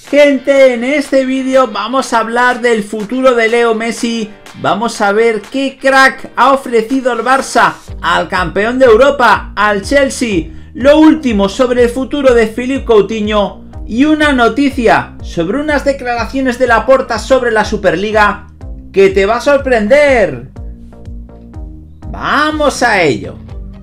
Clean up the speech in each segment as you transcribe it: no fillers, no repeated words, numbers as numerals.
Gente, en este vídeo vamos a hablar del futuro de Leo Messi. Vamos a ver qué crack ha ofrecido el Barça al campeón de Europa, al Chelsea. Lo último sobre el futuro de Philippe Coutinho y una noticia sobre unas declaraciones de Laporta sobre la Superliga que te va a sorprender. ¡Vamos a ello!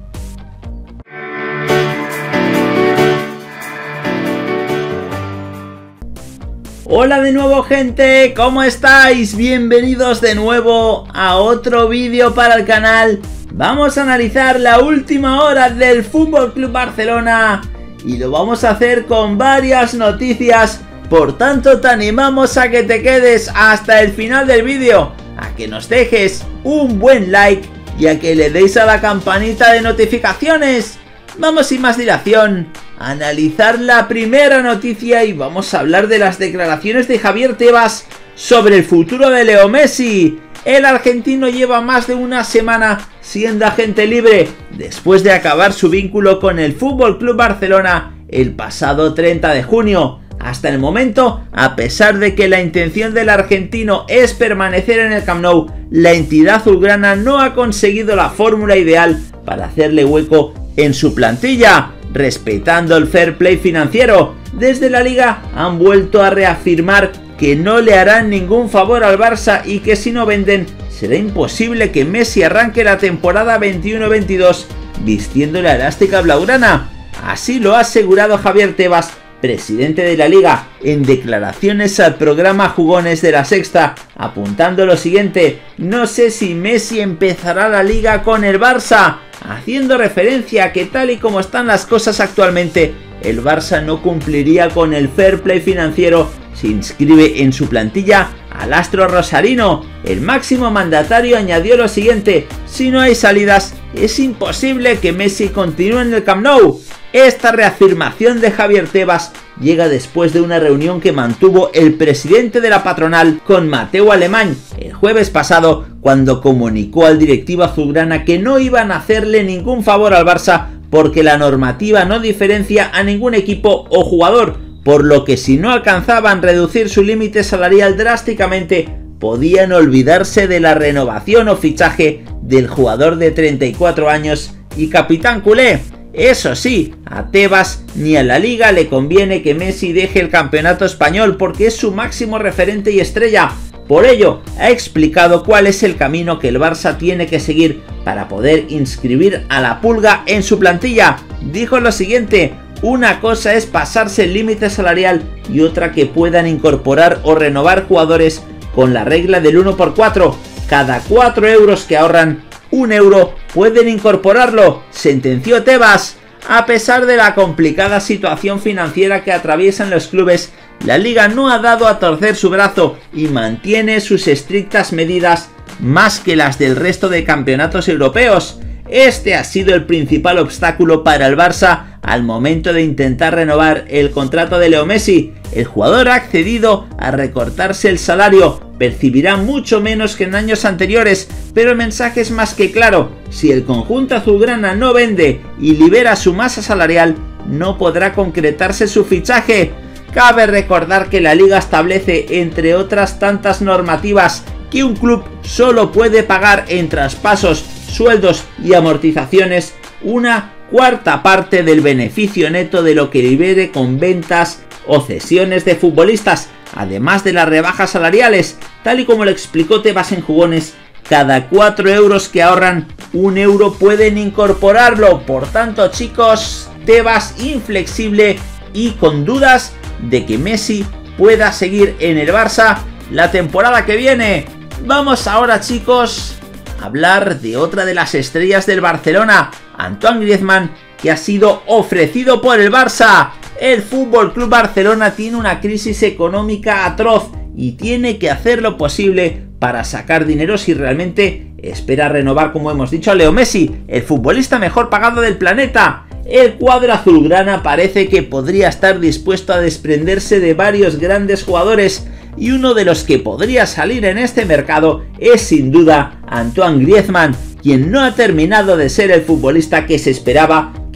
Hola de nuevo, gente, ¿cómo estáis? Bienvenidos de nuevo a otro vídeo para el canal. Vamos a analizar la última hora del FC Barcelona y lo vamos a hacer con varias noticias. Por tanto, te animamos a que te quedes hasta el final del vídeo, a que nos dejes un buen like y a que le deis a la campanita de notificaciones. Vamos sin más dilación a analizar la primera noticia y vamos a hablar de las declaraciones de Javier Tebas sobre el futuro de Leo Messi. El argentino lleva más de una semana siendo agente libre después de acabar su vínculo con el FC Barcelona el pasado 30 de junio. Hasta el momento, a pesar de que la intención del argentino es permanecer en el Camp Nou, la entidad azulgrana no ha conseguido la fórmula ideal para hacerle hueco en su plantilla, respetando el fair play financiero. Desde la liga han vuelto a reafirmar que no le harán ningún favor al Barça y que si no venden será imposible que Messi arranque la temporada 21-22 vistiendo la elástica blaugrana. Así lo ha asegurado Javier Tebas, presidente de la liga, en declaraciones al programa Jugones de La Sexta, apuntando lo siguiente: no sé si Messi empezará la liga con el Barça, haciendo referencia a que tal y como están las cosas actualmente, el Barça no cumpliría con el fair play financiero si inscribe en su plantilla al astro rosarino. El máximo mandatario añadió lo siguiente: si no hay salidas, es imposible que Messi continúe en el Camp Nou. Esta reafirmación de Javier Tebas llega después de una reunión que mantuvo el presidente de la patronal con Mateu Alemany el jueves pasado, cuando comunicó al directivo azulgrana que no iban a hacerle ningún favor al Barça porque la normativa no diferencia a ningún equipo o jugador, por lo que si no alcanzaban reducir su límite salarial drásticamente, podían olvidarse de la renovación o fichaje del jugador de 34 años y capitán culé. Eso sí, a Tebas ni a la liga le conviene que Messi deje el campeonato español porque es su máximo referente y estrella. Por ello, ha explicado cuál es el camino que el Barça tiene que seguir para poder inscribir a la Pulga en su plantilla. Dijo lo siguiente: una cosa es pasarse el límite salarial y otra que puedan incorporar o renovar jugadores con la regla del 1×4. Cada 4 euros que ahorran, 1 euro pueden incorporarlo, sentenció Tebas. A pesar de la complicada situación financiera que atraviesan los clubes, la liga no ha dado a torcer su brazo y mantiene sus estrictas medidas, más que las del resto de campeonatos europeos. Este ha sido el principal obstáculo para el Barça al momento de intentar renovar el contrato de Leo Messi. El jugador ha accedido a recortarse el salario, percibirá mucho menos que en años anteriores, pero el mensaje es más que claro: si el conjunto azulgrana no vende y libera su masa salarial, no podrá concretarse su fichaje. Cabe recordar que la liga establece, entre otras tantas normativas, que un club solo puede pagar en traspasos, sueldos y amortizaciones una cuarta parte del beneficio neto de lo que libere con ventas o cesiones de futbolistas, además de las rebajas salariales. Tal y como lo explicó Tebas en Jugones, cada 4 euros que ahorran, 1 euro pueden incorporarlo. Por tanto, chicos, Tebas inflexible y con dudas de que Messi pueda seguir en el Barça la temporada que viene. Vamos ahora, chicos, a hablar de otra de las estrellas del Barcelona, Antoine Griezmann, que ha sido ofrecido por el Barça. El FC Barcelona tiene una crisis económica atroz y tiene que hacer lo posible para sacar dinero si realmente espera renovar, como hemos dicho, a Leo Messi, el futbolista mejor pagado del planeta. El cuadro azulgrana parece que podría estar dispuesto a desprenderse de varios grandes jugadores, y uno de los que podría salir en este mercado es sin duda Antoine Griezmann, quien no ha terminado de ser el futbolista que se esperaba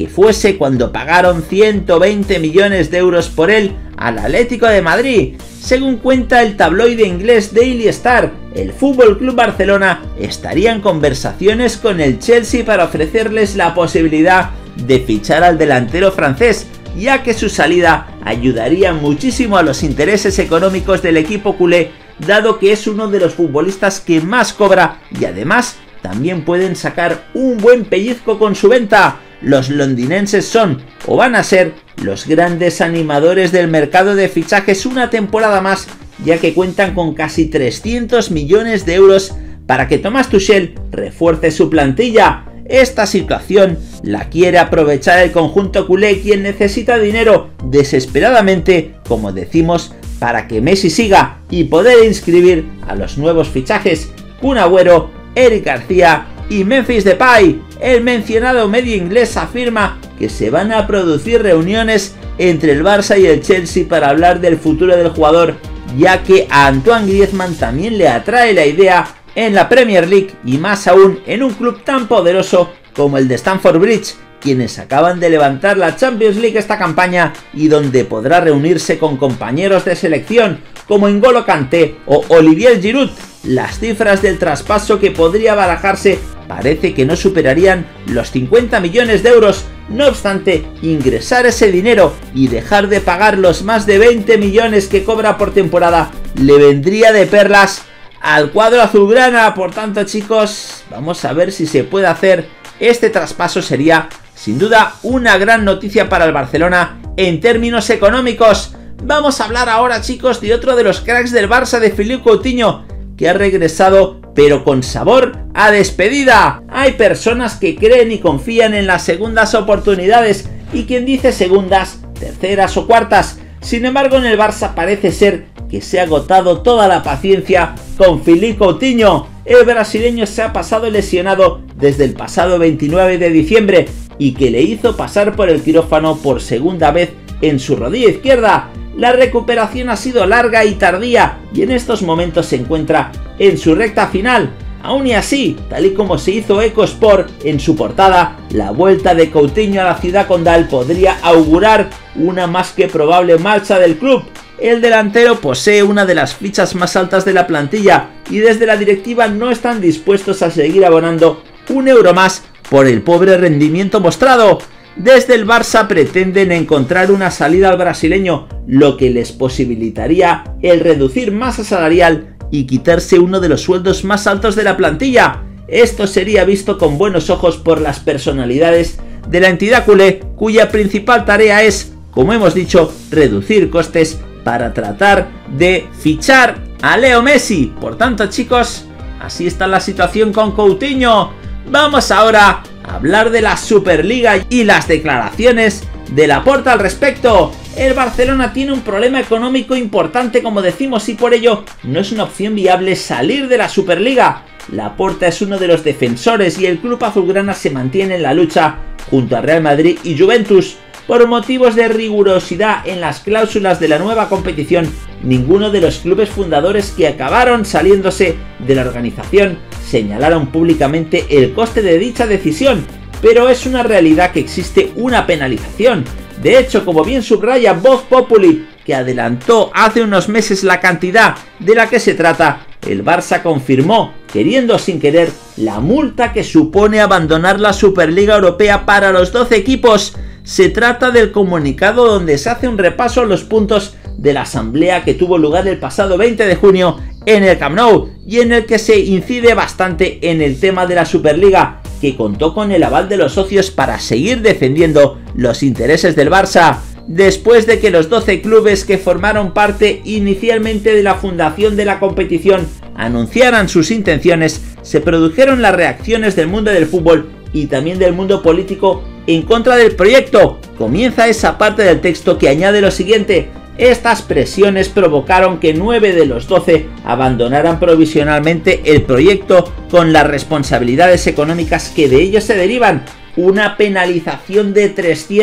que fuese cuando pagaron 120 millones de euros por él al Atlético de Madrid. Según cuenta el tabloide inglés Daily Star, el FC Barcelona estaría en conversaciones con el Chelsea para ofrecerles la posibilidad de fichar al delantero francés, ya que su salida ayudaría muchísimo a los intereses económicos del equipo culé, dado que es uno de los futbolistas que más cobra y además también pueden sacar un buen pellizco con su venta. Los londinenses son, o van a ser, los grandes animadores del mercado de fichajes una temporada más, ya que cuentan con casi 300 millones de euros para que Thomas Tuchel refuerce su plantilla. Esta situación la quiere aprovechar el conjunto culé, quien necesita dinero desesperadamente, como decimos, para que Messi siga y poder inscribir a los nuevos fichajes Kun Agüero, Eric García y Memphis Depay. El mencionado medio inglés afirma que se van a producir reuniones entre el Barça y el Chelsea para hablar del futuro del jugador, ya que a Antoine Griezmann también le atrae la idea en la Premier League y más aún en un club tan poderoso como el de Stamford Bridge, quienes acaban de levantar la Champions League esta campaña y donde podrá reunirse con compañeros de selección como N'Golo Kanté o Olivier Giroud. Las cifras del traspaso que podría barajarse parece que no superarían los 50 millones de euros. No obstante, ingresar ese dinero y dejar de pagar los más de 20 millones que cobra por temporada le vendría de perlas al cuadro azulgrana. Por tanto, chicos, vamos a ver si se puede hacer. Este traspaso sería sin duda una gran noticia para el Barcelona en términos económicos. Vamos a hablar ahora, chicos, de otro de los cracks del Barça, de Philippe Coutinho, que ha regresado pero con sabor a despedida. Hay personas que creen y confían en las segundas oportunidades, y quien dice segundas, terceras o cuartas. Sin embargo, en el Barça parece ser que se ha agotado toda la paciencia con Philippe Coutinho. El brasileño se ha pasado lesionado desde el pasado 29 de diciembre y que le hizo pasar por el quirófano por segunda vez en su rodilla izquierda. La recuperación ha sido larga y tardía y en estos momentos se encuentra en su recta final. Aún y así, tal y como se hizo Eco Sport en su portada, la vuelta de Coutinho a la ciudad condal podría augurar una más que probable marcha del club. El delantero posee una de las fichas más altas de la plantilla y desde la directiva no están dispuestos a seguir abonando un euro más por el pobre rendimiento mostrado. Desde el Barça pretenden encontrar una salida al brasileño, lo que les posibilitaría el reducir masa salarial y quitarse uno de los sueldos más altos de la plantilla. Esto sería visto con buenos ojos por las personalidades de la entidad culé, cuya principal tarea es, como hemos dicho, reducir costes para tratar de fichar a Leo Messi. Por tanto, chicos, así está la situación con Coutinho. Vamos ahora a hablar de la Superliga y las declaraciones de Laporta al respecto. El Barcelona tiene un problema económico importante, como decimos, y por ello no es una opción viable salir de la Superliga. Laporta es uno de los defensores y el club azulgrana se mantiene en la lucha junto a Real Madrid y Juventus. Por motivos de rigurosidad en las cláusulas de la nueva competición, ninguno de los clubes fundadores que acabaron saliéndose de la organización señalaron públicamente el coste de dicha decisión, pero es una realidad que existe una penalización. De hecho, como bien subraya Voz Populi, que adelantó hace unos meses la cantidad de la que se trata, el Barça confirmó, queriendo o sin querer, la multa que supone abandonar la Superliga Europea para los 12 equipos. Se trata del comunicado donde se hace un repaso a los puntos de la asamblea que tuvo lugar el pasado 20 de junio en el Camp Nou y en el que se incide bastante en el tema de la Superliga, que contó con el aval de los socios para seguir defendiendo los intereses del Barça. Después de que los 12 clubes que formaron parte inicialmente de la fundación de la competición anunciaran sus intenciones, se produjeron las reacciones del mundo del fútbol y también del mundo político en contra del proyecto. Comienza esa parte del texto que añade lo siguiente: estas presiones provocaron que 9 de los 12 abandonaran provisionalmente el proyecto con las responsabilidades económicas que de ello se derivan. Una penalización de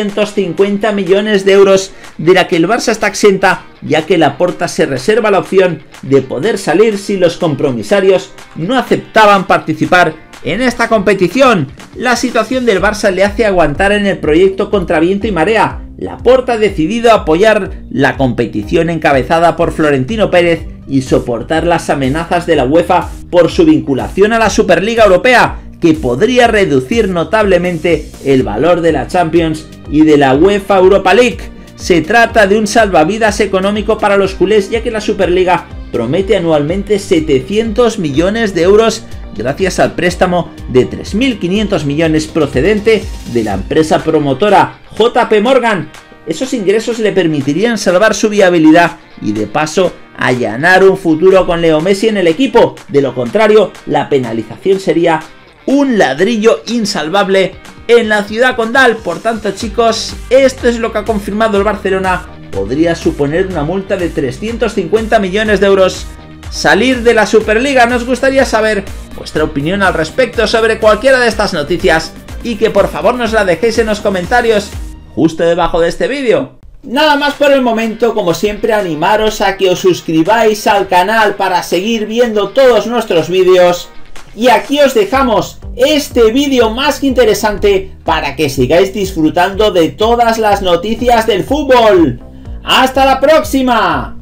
350 millones de euros de la que el Barça está exenta, ya que Laporta se reserva la opción de poder salir si los compromisarios no aceptaban participar en esta competición. La situación del Barça le hace aguantar en el proyecto contra viento y marea. Laporta ha decidido apoyar la competición encabezada por Florentino Pérez y soportar las amenazas de la UEFA por su vinculación a la Superliga Europea, que podría reducir notablemente el valor de la Champions y de la UEFA Europa League. Se trata de un salvavidas económico para los culés, ya que la Superliga promete anualmente 700 millones de euros gracias al préstamo de 3.500 millones procedente de la empresa promotora JP Morgan. Esos ingresos le permitirían salvar su viabilidad y de paso allanar un futuro con Leo Messi en el equipo. De lo contrario, la penalización sería un ladrillo insalvable en la ciudad condal. Por tanto, chicos, esto es lo que ha confirmado el Barcelona. Podría suponer una multa de 350 millones de euros. Salir de la Superliga. Nos gustaría saber vuestra opinión al respecto sobre cualquiera de estas noticias y que por favor nos la dejéis en los comentarios justo debajo de este vídeo. Nada más por el momento. Como siempre, animaros a que os suscribáis al canal para seguir viendo todos nuestros vídeos. Y aquí os dejamos este vídeo más que interesante para que sigáis disfrutando de todas las noticias del fútbol. ¡Hasta la próxima!